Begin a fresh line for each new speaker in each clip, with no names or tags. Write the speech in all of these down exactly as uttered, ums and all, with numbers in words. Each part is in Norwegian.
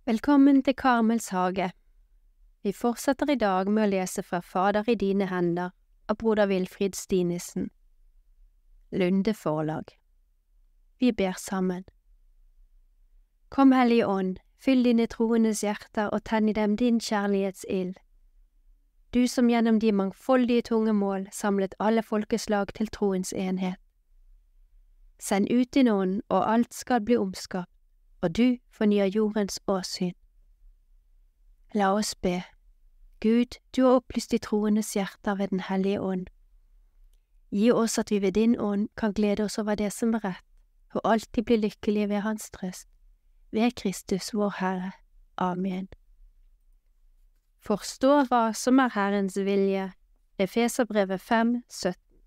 Velkommen til Karmels hage. Vi fortsetter i dag med å lese fra Fader i dine hender av broder Wilfrid Stinesen. Lunde forlag. Vi ber sammen. Kom Hellige Ånd, fyll dine troendes hjerter og tenn i dem din kjærlighetsild. Du som gjennom de mangfoldige tungemål samlet alle folkeslag til troens enhet. Send ut din ånd, og alt skal bli omskapt, og du fornyer jordens åsyn. La oss be. Gud, du har opplyst de troendes hjerter ved den hellige ånd. Gi oss at vi ved din ånd kan glede oss over det som er rett, og alltid bli lykkelige ved hans trøst. Ved Kristus vår Herre. Amen. Forstå hva som er Herrens vilje. Efeserbrevet fem, sytten.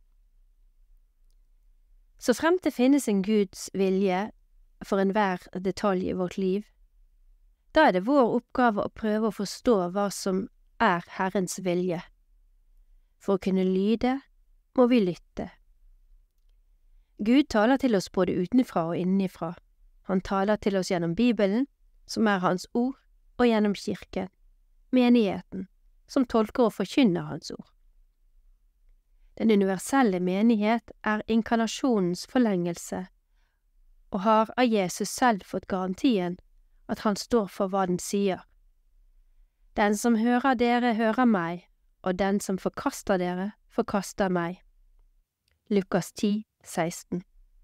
Så fremt det finnes en Guds vilje for enhver detalj i vårt liv, da er det vår oppgave å prøve å forstå hva som er Herrens vilje. For å kunne lyde, må vi lytte. Gud taler til oss både utenfra og innenfra. Han taler til oss gjennom Bibelen, som er hans ord, og gjennom kirken, menigheten, som tolker og forkynner hans ord. Den universelle menighet er inkarnasjonens forlengelse, og har av Jesus selv fått garantien at han står for hva den sier. Den som hører dere, hører meg, og den som forkaster dere, forkaster meg. Lukas ti, seksten.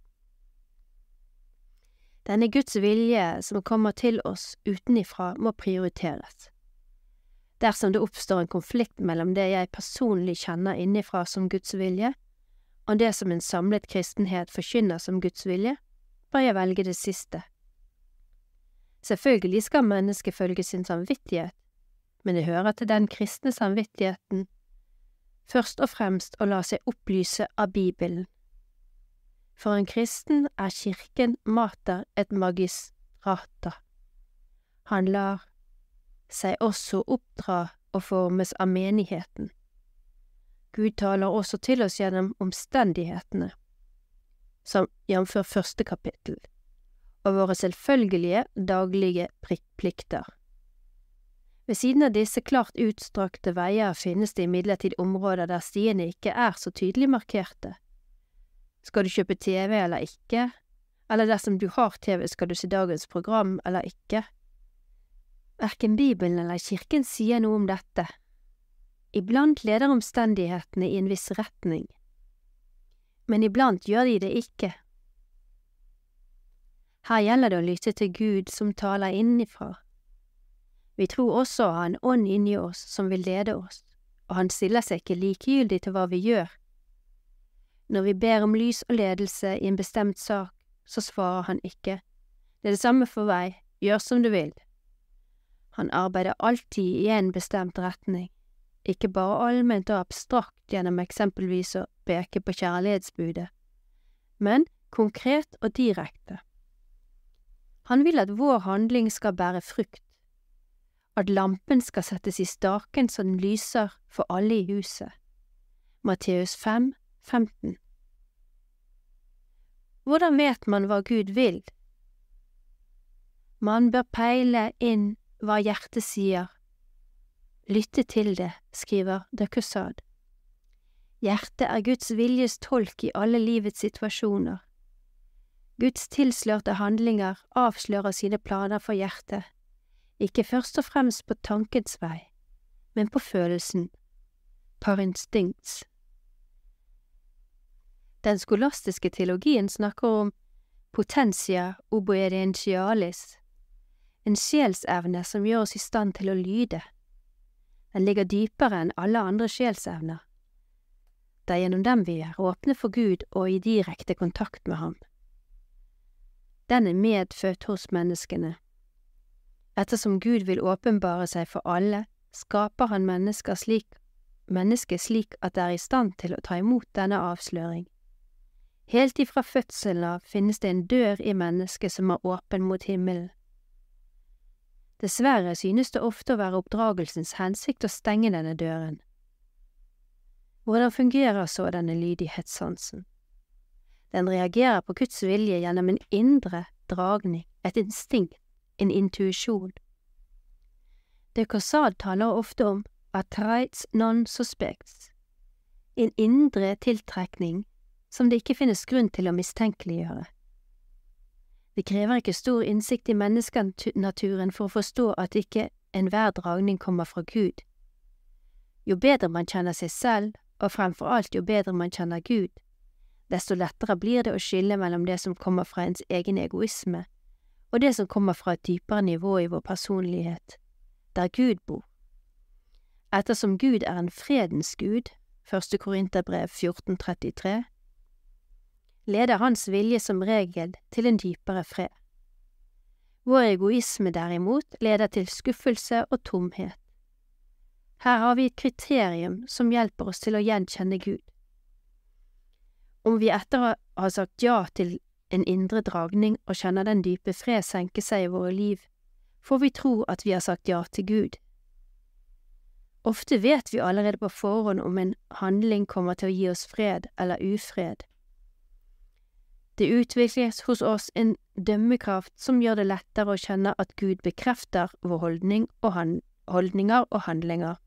Denne Guds vilje som kommer til oss utenifra må prioriteres. Dersom det oppstår en konflikt mellom det jeg personlig kjenner innifra som Guds vilje, og det som en samlet kristenhet forkynner som Guds vilje, bør jeg velge det siste. Selvfølgelig skal mennesket følge sin samvittighet, men det hører til den kristne samvittigheten først og fremst å la seg opplyse av Bibelen. For en kristen er kirken mater et magistrata. Han lar seg også oppdra og formes av menigheten. Gud taler også til oss gjennom omstendighetene, som jamfør første kapittel, og våre selvfølgelige daglige plikter. Ved siden av disse klart utstrakte veier finnes det imidlertid områder der stiene ikke er så tydelig markerte. Skal du kjøpe T V eller ikke, eller dersom du har T V skal du se dagens program eller ikke? Hverken Bibelen eller kirken sier noe om dette. Iblant leder omstendighetene i en viss retning, men iblant gjør de det ikke. Her gjelder det å lytte til Gud som taler innifra. Vi tror også å ha en ånd inni oss som vil lede oss, og han stiller seg ikke likegyldig til hva vi gjør. Når vi ber om lys og ledelse i en bestemt sak, så svarer han ikke. Det er det samme for meg, gjør som du vil. Han arbeider alltid i en bestemt retning, ikke bare allment og abstrakt gjennom eksempelvis å peke på kjærlighetsbudet, men konkret og direkte. Han vil at vår handling skal bære frukt, at lampen skal settes i staken så den lyser for alle i huset. Matteus fem, femten. Hvordan vet man hva Gud vil? Man bør peile inn hva hjertet sier. Lytte til det, skriver de Caussade. Hjertet er Guds viljes tolk i alle livets situasjoner. Guds tilslørte handlinger avslører sine planer for hjertet, ikke først og fremst på tankens vei, men på følelsen, par instincts. Den skolastiske teologien snakker om potentia obedientialis, en sjelsevne som gjør oss i stand til å lyde. Den ligger dypere enn alle andre sjelsevner. Det er gjennom dem vi er åpne for Gud og i direkte kontakt med ham. Den er medfødt hos menneskene. Ettersom Gud vil åpenbare seg for alle, skaper han mennesker slik, mennesket slik at det er i stand til å ta imot denne avsløring. Helt ifra fødselen av finnes det en dør i mennesket som er åpen mot himmelen. Dessverre synes det ofte å være oppdragelsens hensikt å stenge denne døren. Hvordan fungerer så denne lydighetssansen? Den reagerer på Guds vilje gjennom en indre dragning, et instinkt, en intuisjon. De Caussade taler ofte om attraits non suspects, en indre tiltrekning som det ikke finnes grunn til å mistenkeliggjøre. Det krever ikke stor innsikt i menneskenaturen for å forstå at ikke enhver dragning kommer fra Gud. Jo bedre man kjenner seg selv, og fremfor alt jo bedre man kjenner Gud, desto lettere blir det å skille mellom det som kommer fra ens egen egoisme, og det som kommer fra et dypere nivå i vår personlighet, der Gud bor. Ettersom Gud er en fredens Gud, første Korinterbrev fjorten trettitre, leder hans vilje som regel til en dypere fred. Vår egoisme derimot leder til skuffelse og tomhet. Her har vi et kriterium som hjelper oss til å gjenkjenne Gud. Om vi etter å ha sagt ja til en indre dragning og kjenner den dype fred senke seg i våre liv, får vi tro at vi har sagt ja til Gud. Ofte vet vi allerede på forhånd om en handling kommer til å gi oss fred eller ufred. Det utvikles hos oss en dømmekraft som gjør det lettere å kjenne at Gud bekrefter vår holdning og hand, holdninger og handlinger.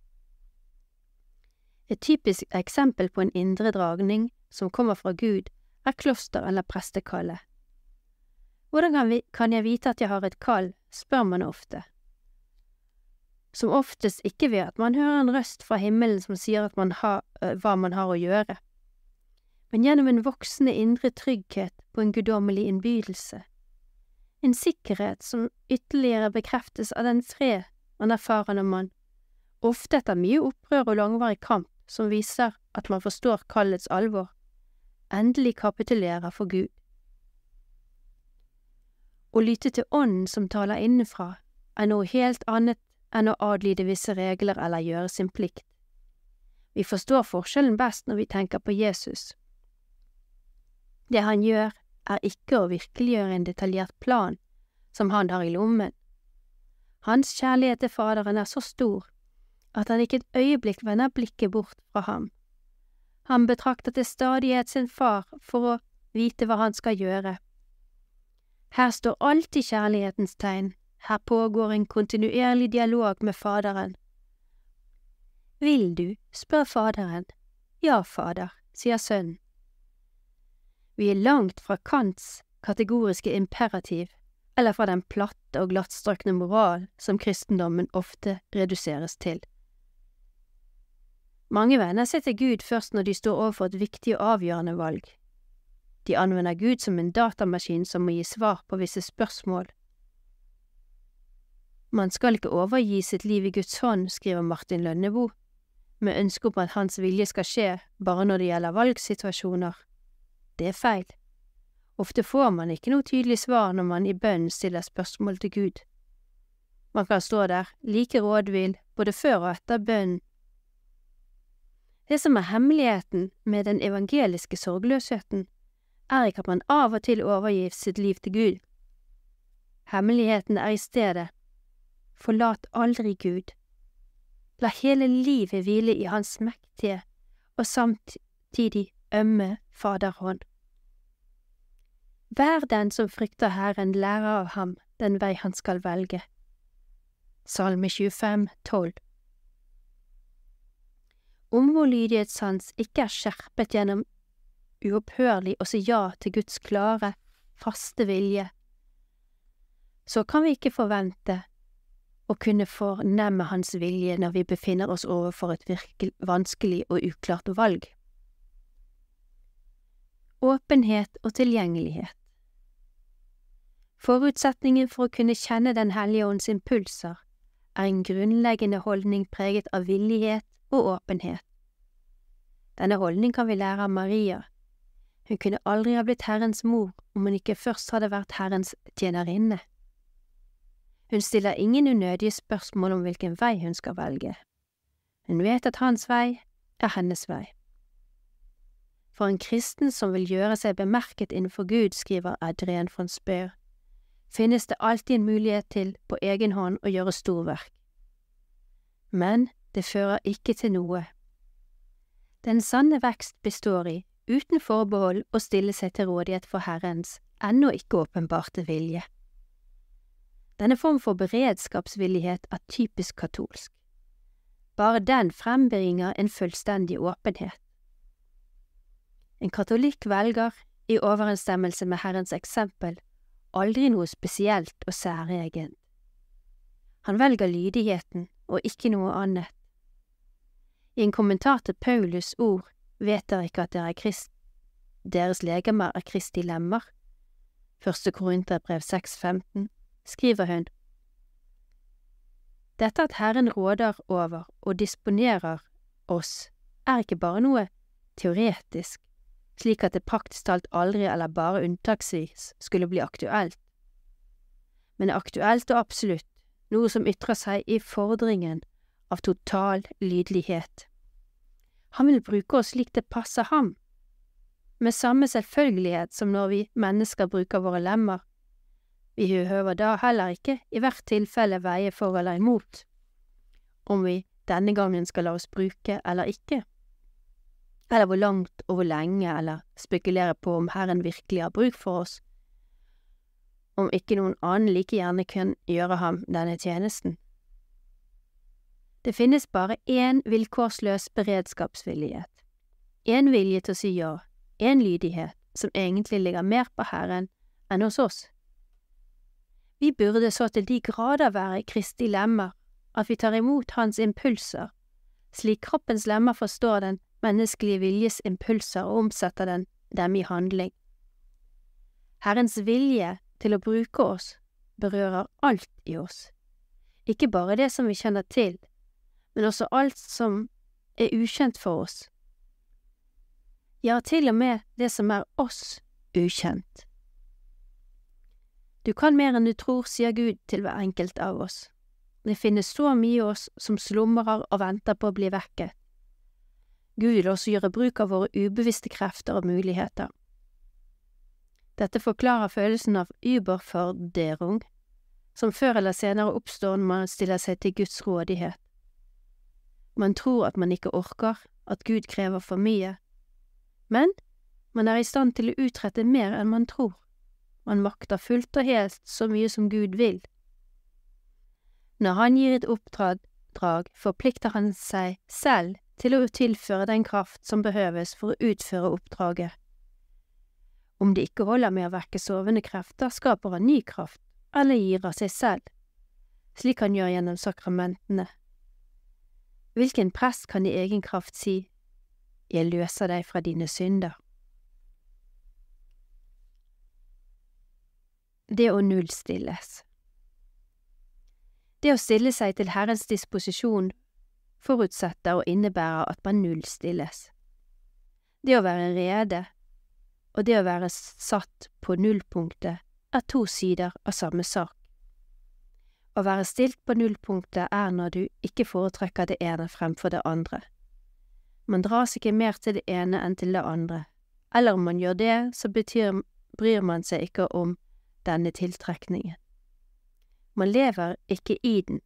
Et typisk eksempel på en indre dragning som kommer fra Gud, er kloster eller prestekallet. Hvordan kan, vi, kan jeg vite at jeg har et kall, spør man ofte. Som oftest ikke ved at man hører en røst fra himmelen som sier at man har, øh, hva man har å gjøre, men gjennom en voksende indre trygghet på en guddommelig innbydelse. En sikkerhet som ytterligere bekreftes av den fred man erfarer når man, ofte etter mye opprør og langvarig kamp som viser at man forstår kallets alvor, endelig kapitulerer for Gud. Å lytte til ånden som taler innenfra, er noe helt annet enn å adlyde visse regler eller gjøre sin plikt. Vi forstår forskjellen best når vi tenker på Jesus. Det han gjør, er ikke å virkeliggjøre en detaljert plan som han har i lommen. Hans kjærlighet til Faderen er så stor at han ikke et øyeblikk vender blikket bort fra ham. Han betrakter til stadighet sin far for å vite hva han skal gjøre. Her står alltid kjærlighetens tegn, her pågår en kontinuerlig dialog med Faderen. Vil du, spør Faderen. Ja, Fader, sier sønnen. Vi er langt fra Kants kategoriske imperativ, eller fra den platte og glattstrøkne moral som kristendommen ofte reduseres til. Mange venner seg til Gud først når de står overfor et viktig og avgjørende valg. De anvender Gud som en datamaskin som må gi svar på visse spørsmål. Man skal ikke overgi sitt liv i Guds hånd, skriver Martin Lønneboe, med ønske om at hans vilje skal skje bare når det gjelder valgsituasjoner. Det er feil. Ofte får man ikke noe tydelig svar når man i bønn stiller spørsmål til Gud. Man kan stå der, like rådvill, både før og etter bønnen. Det som er hemmeligheten med den evangeliske sorgløsheten, er ikke at man av og til overgir sitt liv til Gud. Hemmeligheten er i stedet, forlat aldri Gud. La hele livet hvile i hans mektige og samtidig ømme faderhånd. Vær den som frykter Herren, lærer av ham den vei han skal velge. Salme tjuefem, tolv. Om vår lydighetssans ikke er skjerpet gjennom uopphørlig å si ja til Guds klare, faste vilje, så kan vi ikke forvente å kunne fornemme hans vilje når vi befinner oss overfor et virkelig vanskelig og uklart valg. Åpenhet og tilgjengelighet. Forutsetningen for å kunne kjenne Den hellige ånds impulser er en grunnleggende holdning preget av villighet og åpenhet. Denne holdning kan vi lære av Maria. Hun kunne aldri ha blitt Herrens mor om hun ikke først hadde vært Herrens tjenerinne. Hun stiller ingen unødige spørsmål om hvilken vei hun skal velge. Hun vet at hans vei er hennes vei. For en kristen som vil gjøre seg bemerket innenfor Gud, skriver Adrien von Speur, finnes det alltid en mulighet til på egen hånd å gjøre storverk. Men det fører ikke til noe. Den sanne vekst består i, uten forbehold, å stille seg til rådighet for Herrens ennå ikke åpenbarte vilje. Denne form for beredskapsvillighet er typisk katolsk. Bare den frembringer en fullstendig åpenhet. En katolikk velger, i overensstemmelse med Herrens eksempel, aldri noe spesielt og særegent. Han velger lydigheten og ikke noe annet. I en kommentar til Paulus ord vet dere ikke at dere er krist, deres legemer er Kristi lemmer. Første Korinterbrev seks femten skriver hun: Dette at Herren råder over og disponerer oss, er ikke bare noe teoretisk, slik at det praktisk talt aldri eller bare unntaksvis skulle bli aktuelt, men aktuelt og absolutt, noe som ytrer seg i fordringen av total lydlighet. Han vil bruke oss slik det passer ham, med samme selvfølgelighet som når vi mennesker bruker våre lemmer. Vi behøver da heller ikke i hvert tilfelle veie for eller imot, om vi denne gangen skal la oss bruke eller ikke, eller hvor langt og hvor lenge, eller spekulere på om Herren virkelig har bruk for oss, om ikke noen annen like gjerne kan gjøre ham denne tjenesten. Det finnes bare én vilkårsløs beredskapsvillighet, én vilje til å si ja, én lydighet som egentlig ligger mer på Herren enn hos oss. Vi burde så til de grader være Kristi lemmer at vi tar imot hans impulser, slik kroppens lemmer forstår den menneskelige viljes impulser og omsetter den dem i handling. Herrens vilje til å bruke oss berører alt i oss, ikke bare det som vi kjenner til, men også alt som er ukjent for oss. Ja, til og med det som er oss ukjent. Du kan mer enn du tror, sier Gud til hver enkelt av oss. Det finnes så mye i oss som slumrer og venter på å bli vekket. Gud vil også gjøre bruk av våre ubevisste krefter og muligheter. Dette forklarer følelsen av Überforderung, som før eller senere oppstår når man stiller seg til Guds rådighet. Man tror at man ikke orker, at Gud krever for mye, men man er i stand til å utrette mer enn man tror. Man makter fullt og helt så mye som Gud vil. Når han gir et oppdrag, forplikter han seg selv til å tilføre den kraft som behøves for å utføre oppdraget. Om det ikke holder med å vekke sovende krefter, skaper han ny kraft, eller gir av seg selv, slik han gjør gjennom sakramentene. Hvilken prest kan i egen kraft si, «Jeg løser deg fra dine synder»? Det å nullstilles. Det å stille seg til Herrens disposisjon forutsetter og innebærer at man nullstilles. Det å være rede og det å være satt på nullpunktet er to sider av samme sak. Å være stilt på nullpunktet er når du ikke foretrekker det ene fremfor det andre. Man dras ikke mer til det ene enn til det andre, eller om man gjør det, så betyr, bryr man seg ikke om denne tiltrekningen. Man lever ikke i den.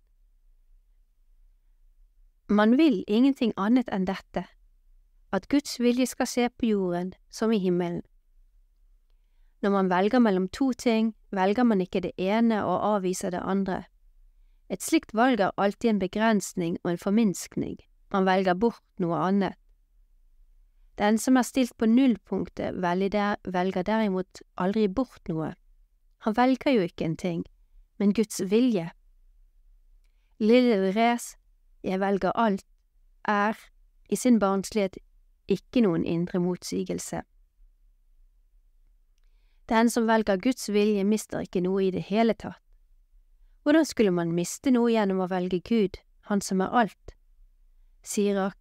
Man vil ingenting annet enn dette, at Guds vilje skal se på jorden som i himmelen. Når man velger mellom to ting, velger man ikke det ene og avviser det andre. Et slikt valg er alltid en begrensning og en forminskning. Man velger bort noe annet. Den som er stilt på nullpunktet, velger derimot aldri bort noe. Han velger jo ikke en ting, men Guds vilje. Lille Therese, jeg velger alt, er i sin barnslighet ikke noen indre motsigelse. Den som velger Guds vilje mister ikke noe i det hele tatt. Hvordan skulle man miste noe gjennom å velge Gud, han som er alt? Sirak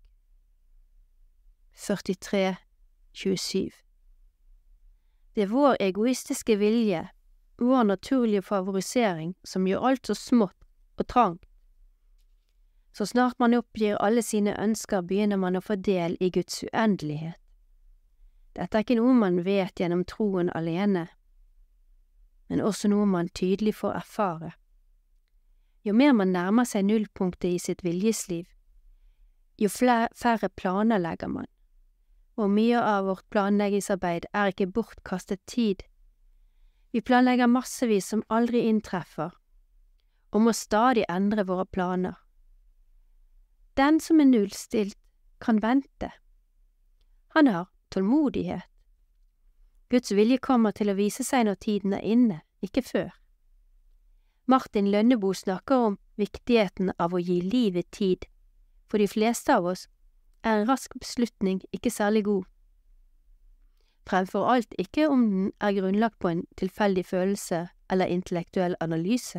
førtitre tjuesju. Det er vår egoistiske vilje, vår naturlige favorisering, som gjør alt så smått og trangt. Så snart man oppgir alle sine ønsker, begynner man å få del i Guds uendelighet. Dette er ikke noe man vet gjennom troen alene, men også noe man tydelig får erfare. Jo mer man nærmer seg nullpunktet i sitt viljesliv, jo færre planer legger man, og mye av vårt planleggingsarbeid er ikke bortkastet tid. Vi planlegger massevis som aldri inntreffer, og må stadig endre våre planer. Den som er nullstilt, kan vente. Han har tålmodighet. Guds vilje kommer til å vise seg når tiden er inne, ikke før. Martin Lønneboe snakker om viktigheten av å gi livet tid. For de fleste av oss er en rask beslutning ikke særlig god. Fremfor alt ikke om den er grunnlagt på en tilfeldig følelse eller intellektuell analyse.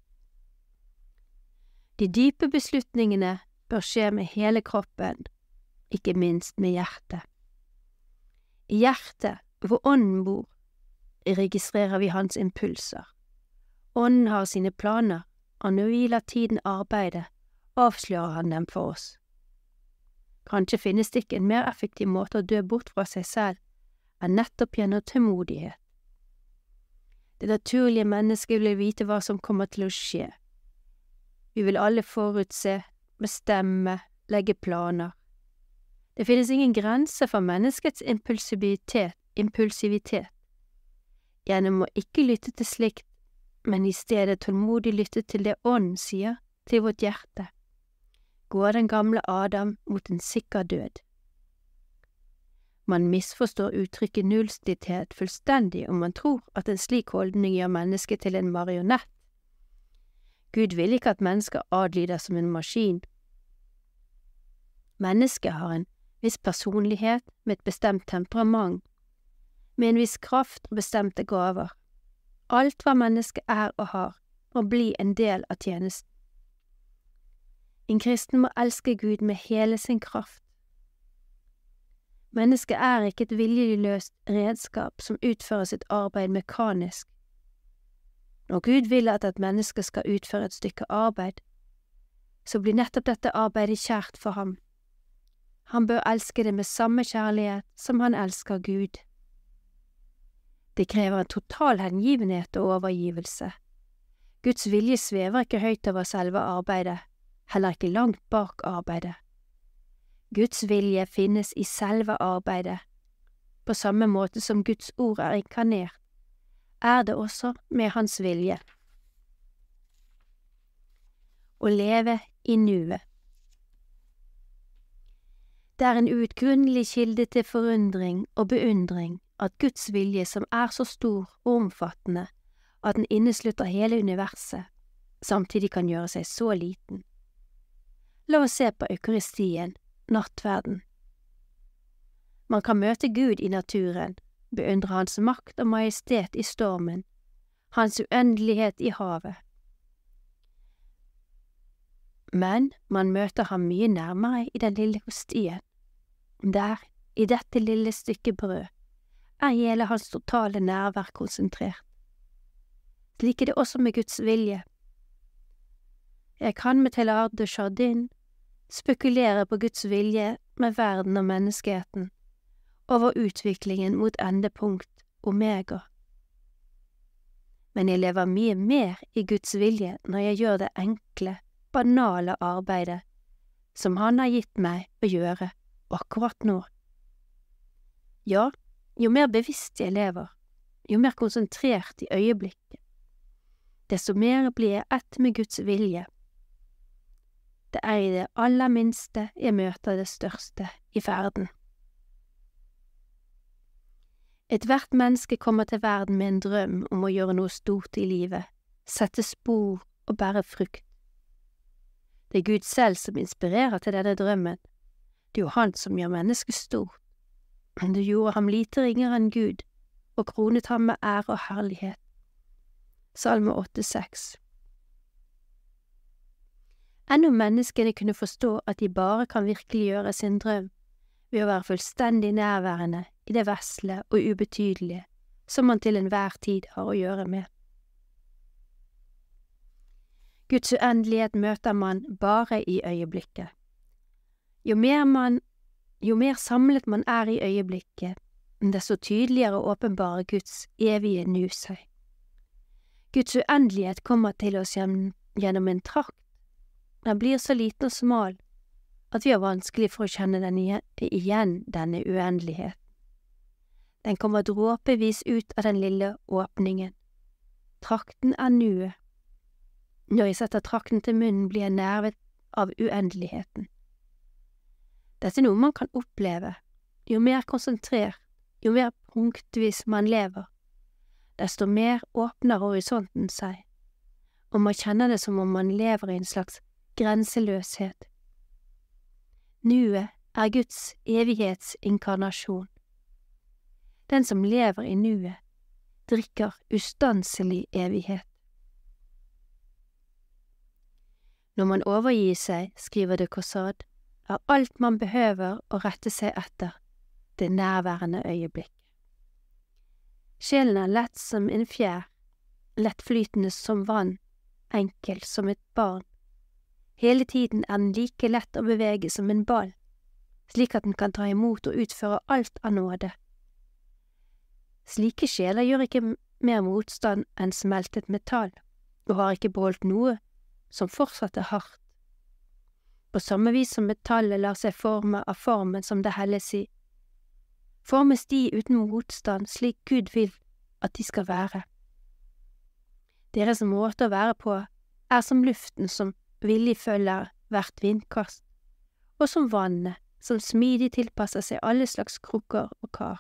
De dype beslutningene bør skje med hele kroppen, ikke minst med hjertet. I hjertet, hvor ånden bor, registrerer vi hans impulser. Ånden har sine planer, og når vi lar tiden arbeide, avslører han dem for oss. Kanskje finnes det ikke en mer effektiv måte å dø bort fra seg selv enn nettopp gjennom tålmodighet. Det naturlige mennesket vil vite hva som kommer til å skje. Vi vil alle forutse, bestemme, legge planer. Det finnes ingen grense for menneskets impulsivitet, impulsivitet. Gjennom å ikke lytte til slikt, men i stedet tålmodig lytte til det ånden sier til vårt hjerte, går den gamle Adam mot en sikker død. Man misforstår uttrykket nullstilthet fullstendig om man tror at en slik holdning gjør mennesket til en marionett. Gud vil ikke at mennesker adlyder som en maskin. Mennesket har en viss personlighet med et bestemt temperament, med en viss kraft og bestemte gaver. Alt hva mennesket er og har, må bli en del av tjenesten. En kristen må elske Gud med hele sin kraft. Mennesket er ikke et viljeløst redskap som utfører sitt arbeid mekanisk. Når Gud vil at et menneske skal utføre et stykke arbeid, så blir nettopp dette arbeidet kjært for ham. Han bør elske det med samme kjærlighet som han elsker Gud. Det krever en total hengivenhet og overgivelse. Guds vilje svever ikke høyt over selve arbeidet, heller ikke langt bak arbeidet. Guds vilje finnes i selve arbeidet. På samme måte som Guds ord er inkarnert, er det også med hans vilje. Å leve i nuet. Det er en uutgrunnelig kilde til forundring og beundring at Guds vilje, som er så stor og omfattende at den inneslutter hele universet, samtidig kan gjøre seg så liten. La oss se på eukaristien, nattverden. Man kan møte Gud i naturen, beundre hans makt og majestet i stormen, hans uendelighet i havet. Men man møter ham mye nærmere i den lille hostien. Der, i dette lille stykket brød, er hele hans totale nærvær konsentrert. Slik er det også med Guds vilje. Jeg kan med Teilhard de Chardin spekulere på Guds vilje med verden og menneskeheten, over utviklingen mot endepunkt omega. Men jeg lever mye mer i Guds vilje når jeg gjør det enkle, banale arbeidet som han har gitt meg å gjøre akkurat nå. Ja, jo mer bevisst jeg lever, jo mer konsentrert i øyeblikket, desto mer blir jeg ett med Guds vilje. Det er i det aller minste jeg møter det største i verden. Et hvert menneske kommer til verden med en drøm om å gjøre noe stort i livet, sette spor og bære frukt. Det er Gud selv som inspirerer til denne drømmen. Det er jo han som gjør mennesket stort. Du gjorde ham lite ringere enn Gud, og kronet ham med ære og herlighet. Salme åtte seks. Enn om menneskene kunne forstå at de bare kan virkeliggjøre sin drøm ved å være fullstendig nærværende i det vesle og ubetydelige som man til enhver tid har å gjøre med. Guds uendelighet møter man bare i øyeblikket. Jo mer man, jo mer samlet man er i øyeblikket, desto tydeligere åpenbarer Guds evige nu seg. Guds uendelighet kommer til oss gjennom en trakt. Den blir så liten og smal at vi har vanskelig for å kjenne den igjen, denne uendelighet. Den kommer dråpevis ut av den lille åpningen. Trakten er nuet. Når jeg setter trakten til munnen, blir jeg nervet av uendeligheten. Dette er noe man kan oppleve. Jo mer konsentrert, jo mer punktvis man lever, desto mer åpner horisonten seg, og man kjenner det som om man lever i en slags grenseløshet. Nuet er Guds evighetsinkarnasjon. Den som lever i nuet, drikker ustanselig evighet. Når man overgir seg, skriver de Caussade, er alt man behøver å rette seg etter, det nærværende øyeblikk. Sjelen er lett som en fjær, lettflytende som vann, enkel som et barn. Hele tiden er den like lett å bevege som en ball, slik at den kan ta imot og utføre alt av nåde. Slike sjeler gjør ikke mer motstand enn smeltet metall, og har ikke beholdt noe som fortsatt er hardt. På samme vis som metallet lar seg forme av formen som det helles i, formes de uten motstand slik Gud vil at de skal være. Deres måte å være på er som luften som villig følger hvert vindkast, og som vannet som smidig tilpasser seg alle slags krukker og kar.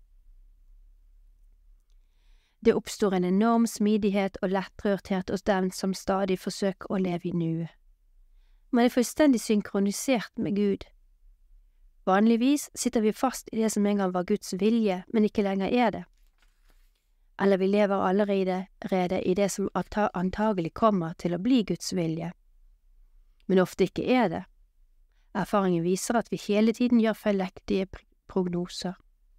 Det oppstår en enorm smidighet og lettrørthet hos dem som stadig forsøker å leve i nuet. Man er fullstendig synkronisert med Gud. Vanligvis sitter vi fast i det som en gang var Guds vilje, men ikke lenger er det. Eller vi lever allerede i det som antagelig kommer til å bli Guds vilje, men ofte ikke er det. Erfaringen viser at vi hele tiden gjør feilaktige prognoser.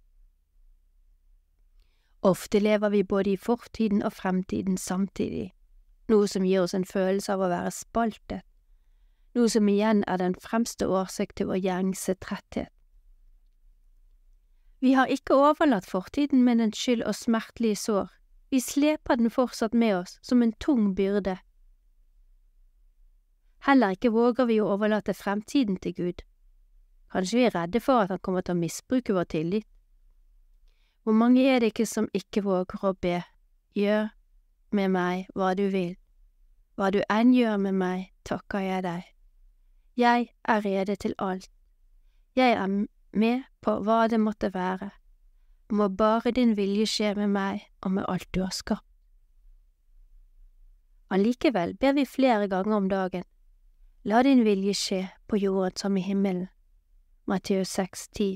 Ofte lever vi både i fortiden og fremtiden samtidig, noe som gir oss en følelse av å være spaltet, noe som igjen er den fremste årsak til vår gjengse tretthet. Vi har ikke overlatt fortiden med den skyld og smertelige sår, vi sleper den fortsatt med oss som en tung byrde. Heller ikke våger vi å overlate fremtiden til Gud. Kanskje vi er redde for at han kommer til å misbruke vår tillit. Hvor mange er det ikke som ikke våger å be, gjør med meg hva du vil, hva du enn gjør med meg, takker jeg deg. Jeg er rede til alt. Jeg er med på hva det måtte være. Må bare din vilje skje med meg og med alt du har skapt. Allikevel ber vi flere ganger om dagen. La din vilje skje på jorden som i himmelen. Matteus seks ti.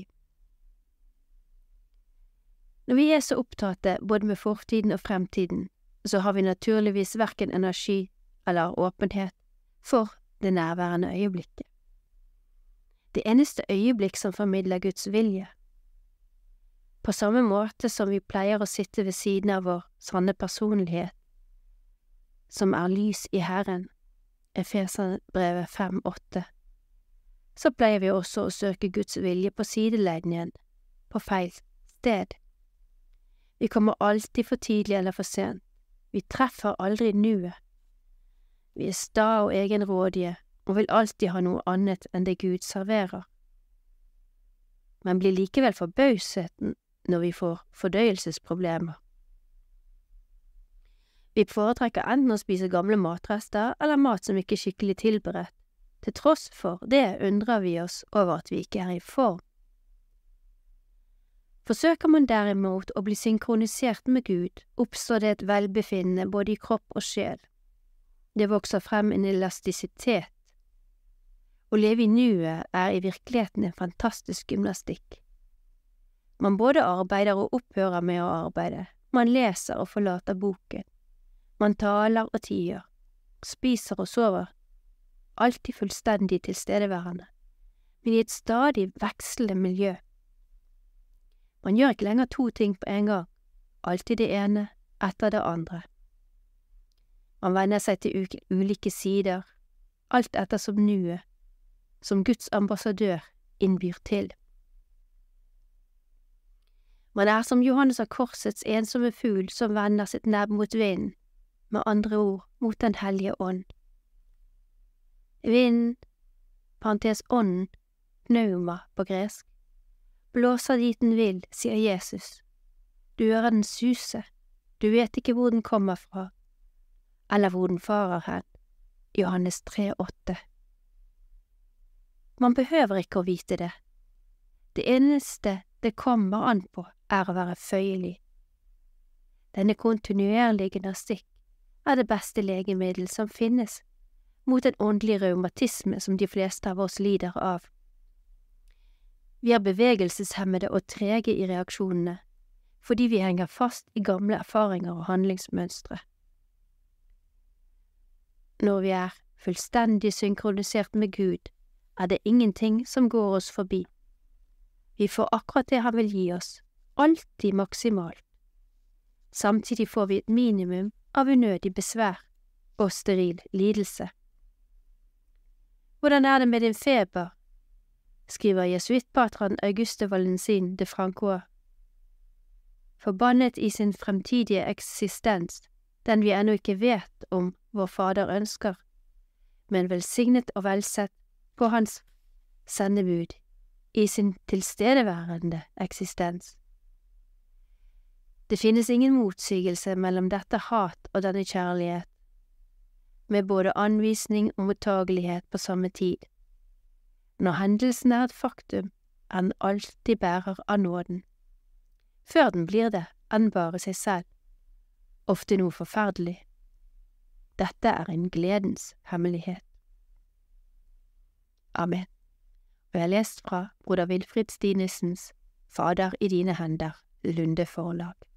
Når vi er så opptatte både med fortiden og fremtiden, så har vi naturligvis hverken energi eller åpenhet for det nærværende øyeblikket. Det eneste øyeblikk som formidler Guds vilje. På samme måte som vi pleier å sitte ved siden av vår sanne personlighet, som er lys i Herren, Efeserbrevet fem åtte, så pleier vi også å søke Guds vilje på sidelinjen, på feil sted. Vi kommer alltid for tidlig eller for sent. Vi treffer aldri nuet. Vi er sta og egenrådige og vil alltid ha noe annet enn det Gud serverer. Men blir likevel forbauset når vi får fordøyelsesproblemer. Vi foretrekker enten å spise gamle matrester eller mat som ikke er skikkelig tilberedt. Til tross for det undrer vi oss over at vi ikke er i form. Forsøker man derimot å bli synkronisert med Gud, oppstår det et velbefinnende både i kropp og sjel. Det vokser frem en elastisitet. Å leve i nuet er i virkeligheten en fantastisk gymnastikk. Man både arbeider og opphører med å arbeide, man leser og forlater boken, man taler og tier, spiser og sover, alltid fullstendig tilstedeværende, men i et stadig vekslende miljø. Man gjør ikke lenger to ting på en gang, alltid det ene etter det andre. Man venner seg til ulike sider, alt etter som nuet, som Guds ambassadør innbyr til. Man er som Johannes av Korsets ensomme fugl som vender sitt nebb mot vinden, med andre ord mot den hellige ånd. Vinden, parentes ånden, pneuma på gresk, blåser dit den vil, sier Jesus. Du hører den suse, du vet ikke hvor den kommer fra, eller hvor den farer hen, Johannes tre åtte. Man behøver ikke å vite det. Det eneste det kommer an på, er å være føyelig. Denne kontinuerlige gymnastikk er det beste legemiddel som finnes mot en åndelig reumatisme som de fleste av oss lider av. Vi er bevegelseshemmede og trege i reaksjonene, fordi vi henger fast i gamle erfaringer og handlingsmønstre. Når vi er fullstendig synkronisert med Gud, er det ingenting som går oss forbi. Vi får akkurat det han vil gi oss, alltid maksimalt. Samtidig får vi et minimum av unødig besvær og steril lidelse. Hvordan er det med din feber? Skriver jesuittpatron Auguste Valentin de Francois. Forbannet i sin fremtidige eksistens, den vi ennå ikke vet om vår Fader ønsker, men velsignet og velsett på hans sendebud i sin tilstedeværende eksistens. Det finnes ingen motsigelse mellom dette hat og denne kjærlighet, med både anvisning og mottagelighet på samme tid. Når hendelsen er et faktum, er den alltid bærer av nåden. Før den blir det enn bare seg selv, ofte noe forferdelig. Dette er en gledens hemmelighet. Amen. Og jeg har lest fra broder Wilfrid Stinessens Fader i dine hender, Lunde forlag.